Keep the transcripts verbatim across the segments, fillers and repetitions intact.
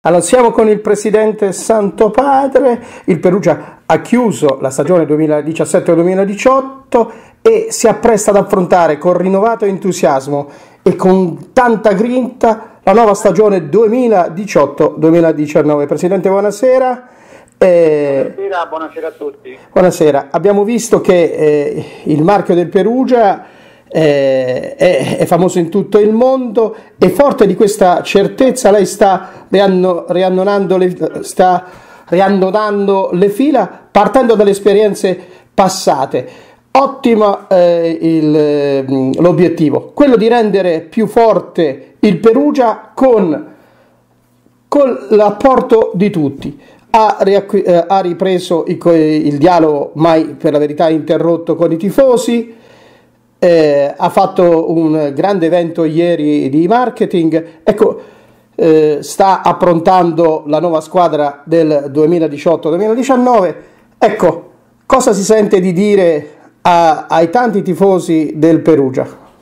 Allora, siamo con il presidente Santopadre. Il Perugia ha chiuso la stagione duemiladiciassette duemiladiciotto e si appresta ad affrontare con rinnovato entusiasmo e con tanta grinta la nuova stagione duemiladiciotto duemiladiciannove. Presidente, buonasera. Eh, buonasera, buonasera a tutti. Buonasera. Abbiamo visto che eh, il marchio del Perugia Eh, è, è famoso in tutto il mondo, e forte di questa certezza lei sta rianno, riannodando, le, sta riannodando le fila partendo dalle esperienze passate. Ottimo eh, il, l'obiettivo, quello di rendere più forte il Perugia con, con l'apporto di tutti. Ha, riacqu- eh, ha ripreso il, il dialogo mai per la verità interrotto con i tifosi. Eh, ha fatto un grande evento ieri di marketing. Ecco, eh, sta approntando la nuova squadra del duemiladiciotto duemiladiciannove. Ecco, cosa si sente di dire a, ai tanti tifosi del Perugia?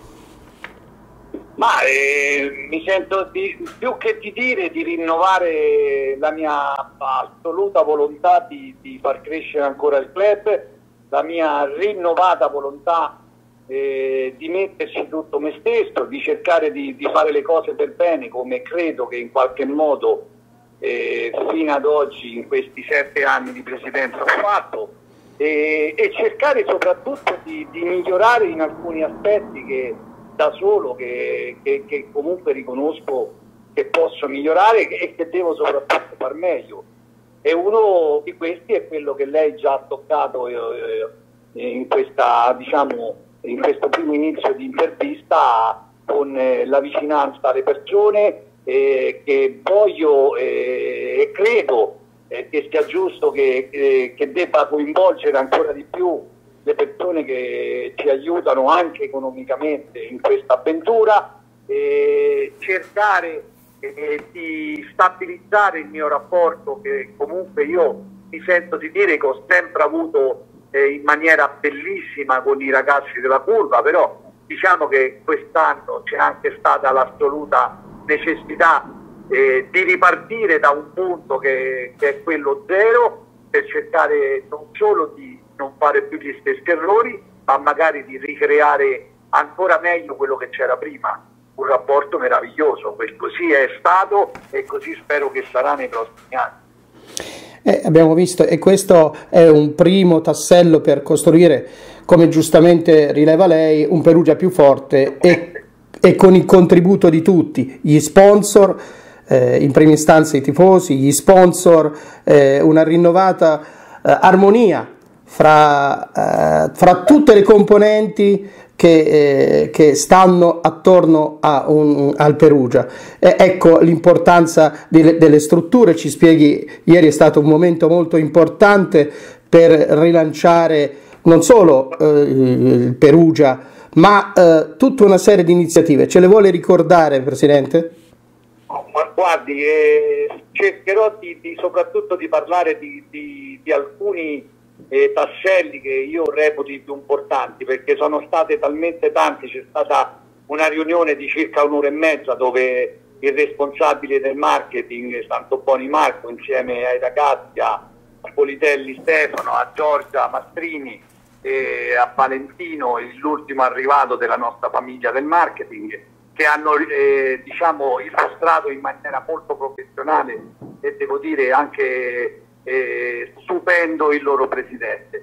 Ma eh, mi sento di, più che di dire di rinnovare la mia assoluta volontà di, di far crescere ancora il club, la mia rinnovata volontà Eh, di metterci tutto me stesso, di cercare di, di fare le cose per bene, come credo che in qualche modo eh, fino ad oggi, in questi sette anni di presidenza, ho fatto, eh, e cercare soprattutto di, di migliorare in alcuni aspetti che da solo, che, che, che comunque riconosco che posso migliorare e che devo soprattutto far meglio. E uno di questi è quello che lei già ha toccato eh, in questa, diciamo, in questo primo inizio di intervista, con eh, la vicinanza alle persone, eh, che voglio eh, e credo eh, che sia giusto che, che, che debba coinvolgere ancora di più le persone che ci aiutano anche economicamente in questa avventura, eh, cercare eh, di stabilizzare il mio rapporto, che comunque io mi sento di dire che ho sempre avuto in maniera bellissima con i ragazzi della curva, però diciamo che quest'anno c'è anche stata l'assoluta necessità eh, di ripartire da un punto che, che è quello zero, per cercare non solo di non fare più gli stessi errori, ma magari di ricreare ancora meglio quello che c'era prima. Un rapporto meraviglioso, così è stato e così spero che sarà nei prossimi anni. Eh, abbiamo visto, e questo è un primo tassello per costruire, come giustamente rileva lei, un Perugia più forte e, e con il contributo di tutti, gli sponsor, eh, in prima istanza i tifosi, gli sponsor, eh, una rinnovata eh, armonia fra, eh, fra tutte le componenti che, eh, che stanno attorno a un, al Perugia. Eh, ecco l'importanza delle, delle strutture. Ci spieghi, ieri è stato un momento molto importante per rilanciare non solo eh, il Perugia, ma eh, tutta una serie di iniziative. Ce le vuole ricordare, Presidente? Ma guardi, eh, cercherò di, di, soprattutto di parlare di, di, di alcuni Eh, tasselli che io reputo più importanti, perché sono state talmente tanti. C'è stata una riunione di circa un'ora e mezza dove il responsabile del marketing, Santoboni Marco, insieme ai ragazzi, a Politelli Stefano, a Giorgia Mastrini e a Valentino, l'ultimo arrivato della nostra famiglia del marketing, che hanno eh, diciamo illustrato in maniera molto professionale e devo dire anche Eh, stupendo il loro presidente.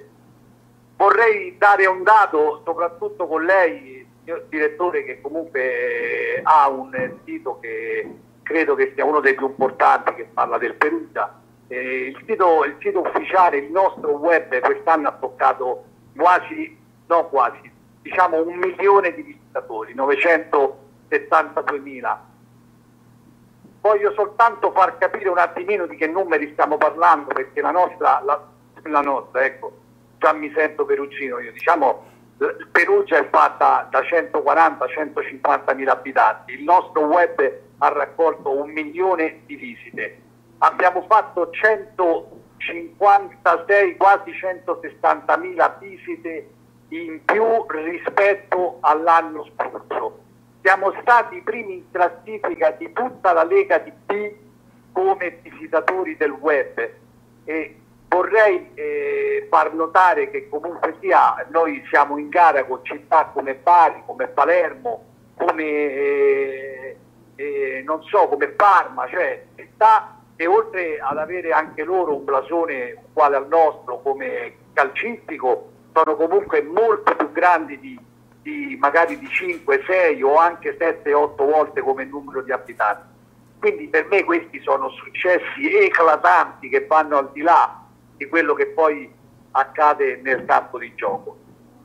Vorrei dare un dato soprattutto con lei, signor direttore, che comunque eh, ha un sito che credo che sia uno dei più importanti, che parla del Perugia. Eh, il, sito, il sito ufficiale, il nostro web, quest'anno ha toccato quasi, no quasi, diciamo un milione di visitatori, novecentosettantaduemila. Voglio soltanto far capire un attimino di che numeri stiamo parlando, perché la nostra, la, la nostra, ecco, già mi sento perugino io, diciamo, il Perugia è fatta da centoquaranta centocinquanta mila abitanti, il nostro web ha raccolto un milione di visite, abbiamo fatto centocinquantasei, quasi centosessanta mila visite in più rispetto all'anno scorso. Siamo stati i primi in classifica di tutta la Lega di B come visitatori del web. E vorrei eh, far notare che comunque sia, noi siamo in gara con città come Bari, come Palermo, come eh, eh, non so, come Parma, cioè città che oltre ad avere anche loro un blasone uguale al nostro come calcistico, sono comunque molto più grandi di, di magari di cinque, sei o anche sette, otto volte come numero di abitanti. Quindi per me questi sono successi eclatanti che vanno al di là di quello che poi accade nel campo di gioco.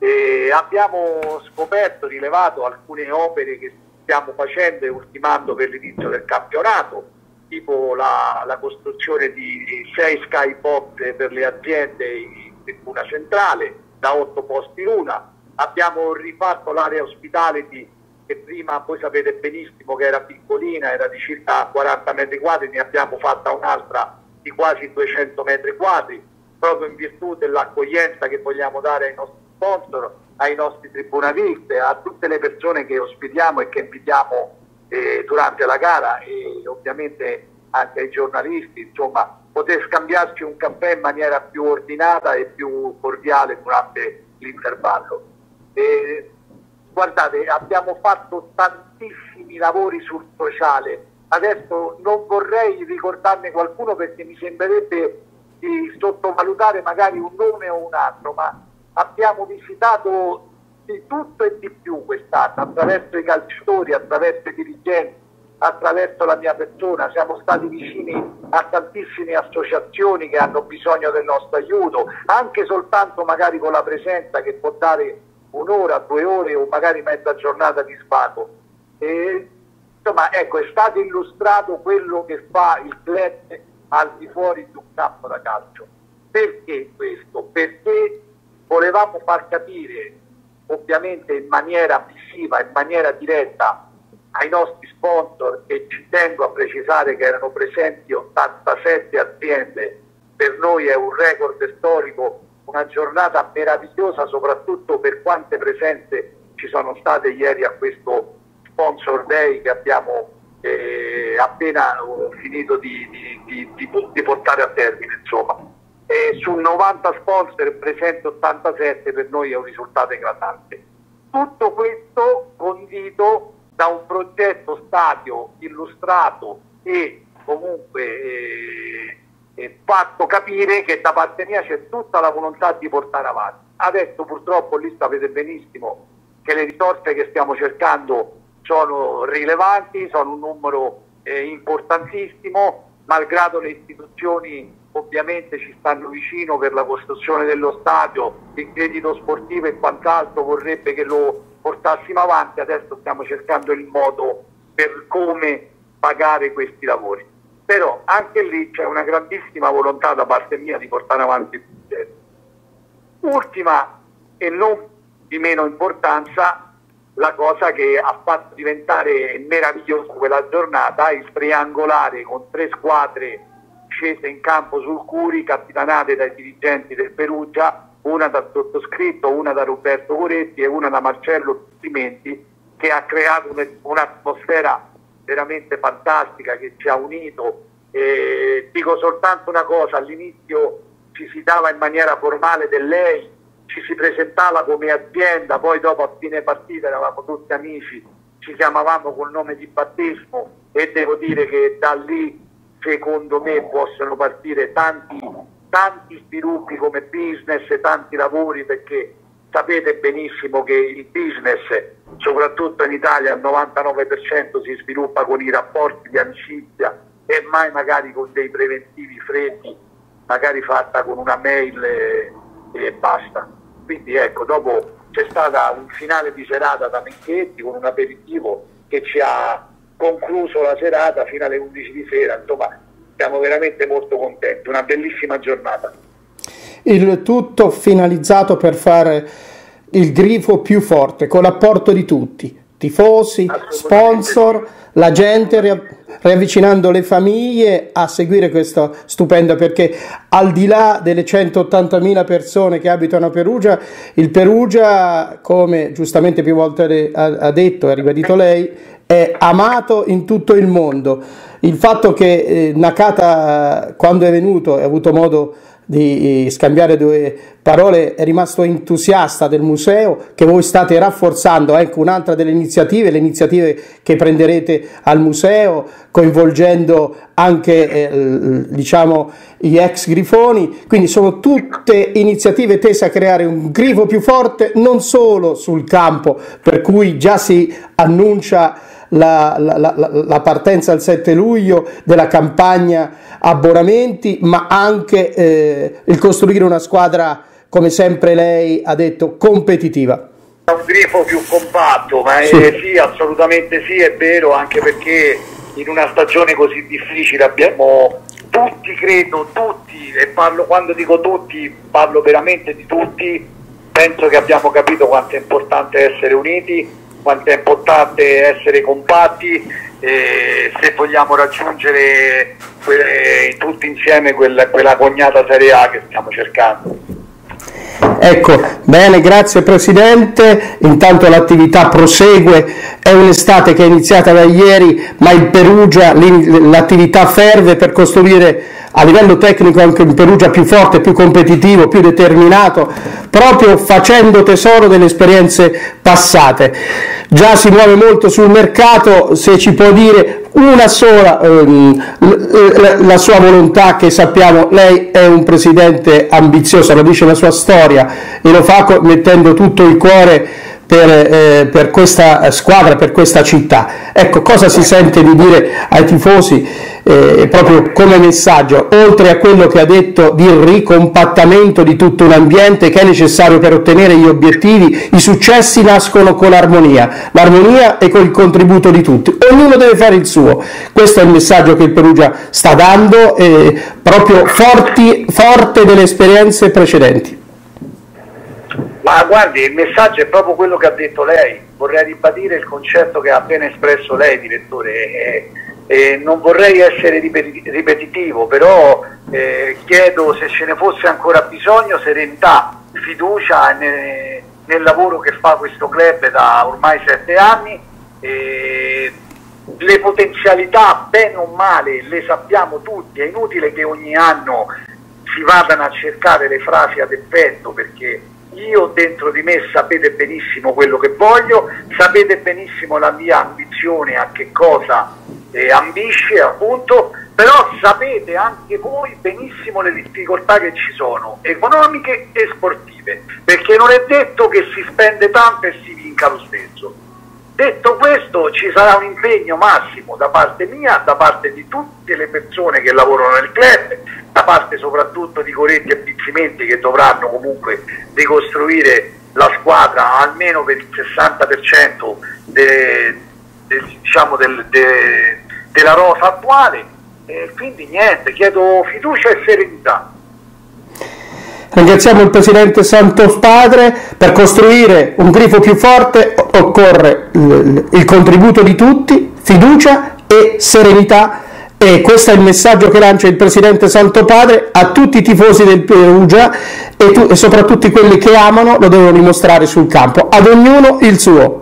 E abbiamo scoperto, rilevato alcune opere che stiamo facendo e ultimando per l'inizio del campionato, tipo la, la costruzione di sei skybox per le aziende in tribuna centrale, da otto posti l'una. Abbiamo rifatto l'area hospitality, che prima voi sapete benissimo che era piccolina, era di circa quaranta metri quadri, ne abbiamo fatta un'altra di quasi duecento metri quadri, proprio in virtù dell'accoglienza che vogliamo dare ai nostri sponsor, ai nostri tribunalisti, a tutte le persone che ospitiamo e che invitiamo eh, durante la gara, e ovviamente anche ai giornalisti, insomma, poter scambiarci un caffè in maniera più ordinata e più cordiale durante l'intervallo. Eh, guardate, abbiamo fatto tantissimi lavori sul sociale. Adesso non vorrei ricordarne qualcuno perché mi sembrerebbe di sottovalutare magari un nome o un altro, ma abbiamo visitato di tutto e di più quest'anno, attraverso i calciatori, attraverso i dirigenti, attraverso la mia persona. Siamo stati vicini a tantissime associazioni che hanno bisogno del nostro aiuto, anche soltanto magari con la presenza che può dare un'ora, due ore o magari mezza giornata di svago. E, insomma, ecco, è stato illustrato quello che fa il club al di fuori di un campo da calcio. Perché questo? Perché volevamo far capire, ovviamente in maniera visiva, in maniera diretta, ai nostri sponsor, che ci tengo a precisare che erano presenti ottantasette aziende, per noi è un record storico, una giornata meravigliosa soprattutto per quante presenze ci sono state ieri a questo Sponsor Day che abbiamo eh, appena finito di, di, di, di, di portare a termine, insomma. E su novanta sponsor presenti ottantasette per noi è un risultato eclatante. Tutto questo condito da un progetto stadio illustrato e comunque eh, eh, fatto capire che da parte mia c'è tutta la volontà di portare avanti. Adesso purtroppo lì sapete benissimo che le risorse che stiamo cercando sono rilevanti, sono un numero eh, importantissimo, malgrado le istituzioni ovviamente ci stanno vicino per la costruzione dello stadio, il credito sportivo e quant'altro vorrebbe che lo portassimo avanti. Adesso stiamo cercando il modo per come pagare questi lavori, però anche lì c'è una grandissima volontà da parte mia di portare avanti il progetto. Ultima e non di meno importanza, la cosa che ha fatto diventare meravigliosa quella giornata, il triangolare con tre squadre scese in campo sul Curi, capitanate dai dirigenti del Perugia, una dal sottoscritto, una da Roberto Coretti e una da Marcello Cimenti, che ha creato un'atmosfera veramente fantastica che ci ha unito. E dico soltanto una cosa: all'inizio ci si dava in maniera formale del lei, ci si presentava come azienda, poi dopo a fine partita eravamo tutti amici, ci chiamavamo col nome di battesimo, e devo dire che da lì secondo me possono partire tanti, tanti sviluppi come business e tanti lavori, perché sapete benissimo che il business, soprattutto in Italia, al novantanove per cento si sviluppa con i rapporti di amicizia e mai magari con dei preventivi freddi, magari fatta con una mail e, e basta. Quindi ecco, dopo c'è stata un finale di serata da Menchetti con un aperitivo che ci ha concluso la serata fino alle undici di sera. Insomma, siamo veramente molto contenti, una bellissima giornata. Il tutto finalizzato per fare il grifo più forte, con l'apporto di tutti, tifosi, sponsor, la gente, riavvicinando le famiglie a seguire questo stupendo, perché al di là delle centottantamila persone che abitano a Perugia, il Perugia, come giustamente più volte ha detto e ha ribadito lei, è amato in tutto il mondo. il fatto che eh, Nakata, quando è venuto e ha avuto modo di scambiare due parole, è rimasto entusiasta del museo che voi state rafforzando. Ecco un'altra delle iniziative, le iniziative che prenderete al museo, coinvolgendo anche eh, diciamo gli ex grifoni, quindi sono tutte iniziative tese a creare un grifo più forte non solo sul campo, per cui già si annuncia La, la, la, la partenza il sette luglio della campagna abbonamenti, ma anche eh, il costruire una squadra, come sempre lei ha detto, competitiva. Un grifo più compatto, ma sì. Eh, sì, assolutamente sì, è vero, anche perché in una stagione così difficile abbiamo tutti, credo, tutti, e parlo, quando dico tutti, parlo veramente di tutti, penso che abbiamo capito quanto è importante essere uniti, quanto è importante essere compatti, eh, se vogliamo raggiungere quelle, tutti insieme quella, quella cognata Serie A che stiamo cercando. Ecco, bene, grazie Presidente, intanto l'attività prosegue, è un'estate che è iniziata da ieri, ma il Perugia, l'attività ferve per costruire a livello tecnico anche un Perugia più forte, più competitivo, più determinato, proprio facendo tesoro delle esperienze passate. Già si muove molto sul mercato, se ci può dire una sola ehm, la sua volontà, che sappiamo lei è un presidente ambizioso, lo dice la sua storia e lo fa mettendo tutto il cuore per, eh, per questa squadra, per questa città. Ecco, cosa si sente di dire ai tifosi eh, proprio come messaggio, oltre a quello che ha detto di ricompattamento di tutto un ambiente che è necessario per ottenere gli obiettivi? I successi nascono con l'armonia, l'armonia e con il contributo di tutti, ognuno deve fare il suo. Questo è il messaggio che il Perugia sta dando, eh, proprio forti, forte delle esperienze precedenti. Ma guardi, il messaggio è proprio quello che ha detto lei. Vorrei ribadire il concetto che ha appena espresso lei, direttore, e, e non vorrei essere ripetitivo, però eh, chiedo, se ce ne fosse ancora bisogno, serenità, fiducia nel, nel lavoro che fa questo club da ormai sette anni. E le potenzialità, bene o male, le sappiamo tutti, è inutile che ogni anno si vadano a cercare le frasi ad effetto, perché io dentro di me sapete benissimo quello che voglio, sapete benissimo la mia ambizione, a che cosa eh, ambisce appunto, però sapete anche voi benissimo le difficoltà che ci sono, economiche e sportive, perché non è detto che si spende tanto e si vinca lo stesso. Detto questo, ci sarà un impegno massimo da parte mia, da parte di tutte le persone che lavorano nel club, da parte soprattutto di Coretti e Pizzimenti, che dovranno comunque ricostruire la squadra almeno per il sessanta per cento de, de, diciamo del, de, della rosa attuale, e quindi niente, chiedo fiducia e serenità. Ringraziamo il Presidente Santo Padre. Per costruire un grifo più forte occorre il contributo di tutti, fiducia e serenità, e questo è il messaggio che lancia il Presidente Santo Padre a tutti i tifosi del Perugia e, tu, e soprattutto quelli che amano lo devono dimostrare sul campo, ad ognuno il suo.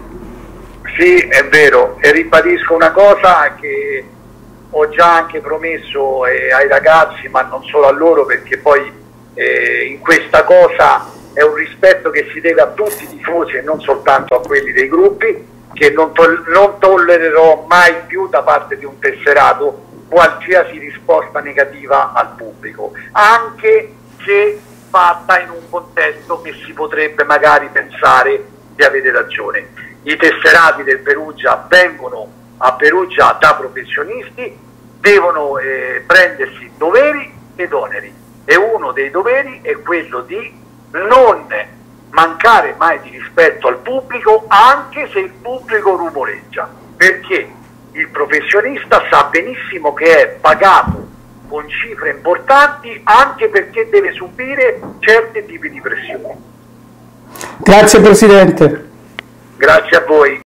Sì, è vero, e ribadisco una cosa che ho già anche promesso eh, ai ragazzi, ma non solo a loro, perché poi Eh, in questa cosa è un rispetto che si deve a tutti i tifosi e non soltanto a quelli dei gruppi, che non, to non tollererò mai più da parte di un tesserato qualsiasi risposta negativa al pubblico, anche se fatta in un contesto che si potrebbe magari pensare di avere ragione. I tesserati del Perugia vengono a Perugia da professionisti, devono eh, prendersi doveri ed oneri, e uno dei doveri è quello di non mancare mai di rispetto al pubblico, anche se il pubblico rumoreggia, perché il professionista sa benissimo che è pagato con cifre importanti, anche perché deve subire certi tipi di pressioni. Grazie Presidente. Grazie a voi.